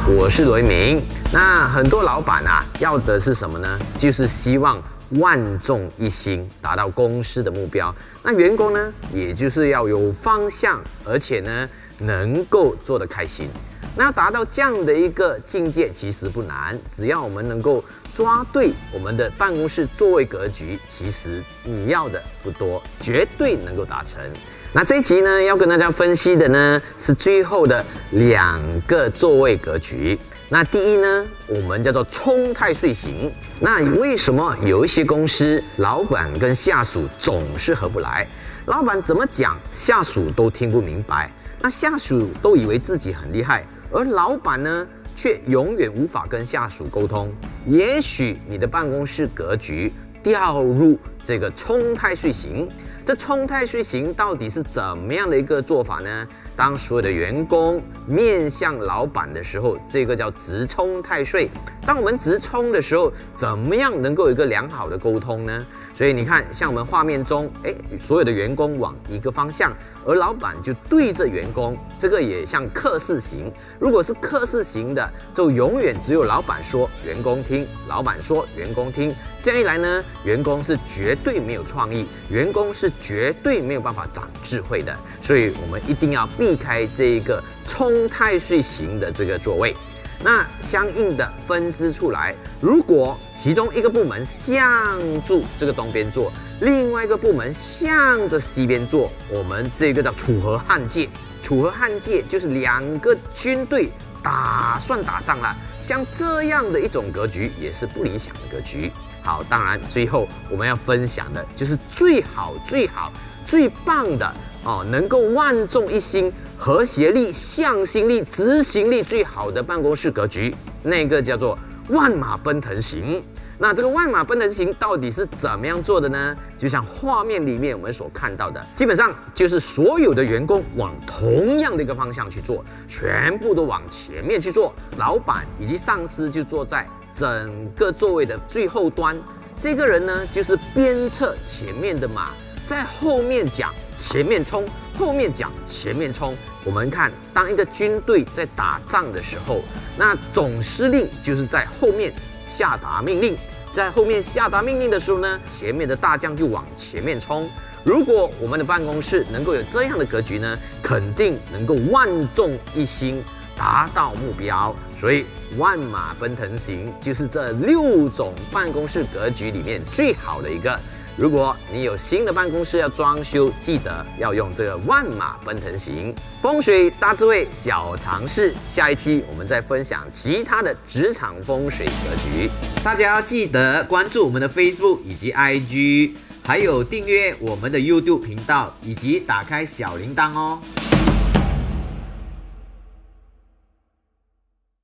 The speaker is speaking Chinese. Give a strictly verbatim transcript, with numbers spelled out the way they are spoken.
我是罗一鸣。那很多老板啊，要的是什么呢？就是希望万众一心，达到公司的目标。那员工呢，也就是要有方向，而且呢，能够做得开心。那要达到这样的一个境界，其实不难，只要我们能够抓对我们的办公室座位格局，其实你要的不多，绝对能够达成。那这一集呢，要跟大家分析的呢，是最后的两个座位格局。那第一呢，我们叫做冲太岁型。那为什么有一些公司老板跟下属总是合不来？老板怎么讲，下属都听不明白。那下属都以为自己很厉害，而老板呢，却永远无法跟下属沟通。也许你的办公室格局掉入这个冲太岁型。这冲太岁型到底是怎么样的一个做法呢？当所有的员工面向老板的时候，这个叫直冲太岁。当我们直冲的时候，怎么样能够有一个良好的沟通呢？所以你看，像我们画面中，哎，所有的员工往一个方向，而老板就对着员工，这个也像客事型。如果是客事型的，就永远只有老板说，员工听；老板说，员工听。这样一来呢，员工是绝对没有创意，员工是绝对没有办法长智慧的。所以我们一定要避开这一个冲太岁型的这个座位。那相应的分支出来，如果其中一个部门向住这个东边坐，另外一个部门向着西边坐，我们这个叫楚河汉界。楚河汉界就是两个军队打算打仗了，像这样的一种格局也是不理想的格局。好，当然最后我们要分享的就是最好、最好、最棒的哦，能够万众一心、和谐力、向心力、执行力最好的办公室格局，那个叫做万马奔腾型。那这个万马奔腾型到底是怎么样做的呢？就像画面里面我们所看到的，基本上就是所有的员工往同样的一个方向去做，全部都往前面去做，老板以及上司就坐在整个座位的最后端。这个人呢，就是鞭策前面的马，在后面讲前面冲，后面讲前面冲。我们看，当一个军队在打仗的时候，那总司令就是在后面下达命令，在后面下达命令的时候呢，前面的大将就往前面冲。如果我们的办公室能够有这样的格局呢，肯定能够万众一心，达到目标。所以万马奔腾型就是这六种办公室格局里面最好的一个。如果你有新的办公室要装修，记得要用这个万马奔腾型。风水大智慧小常识，下一期我们再分享其他的职场风水格局。大家要记得关注我们的 Facebook 以及 I G， 还有订阅我们的 YouTube 频道，以及打开小铃铛哦。